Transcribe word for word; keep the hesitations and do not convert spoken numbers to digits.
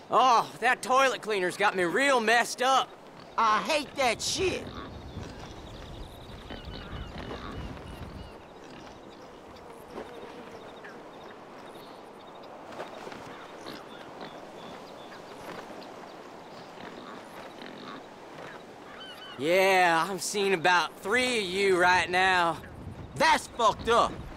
Oh, that toilet cleaner's got me real messed up. I hate that shit. Yeah, I'm seeing about three of you right now. That's fucked up.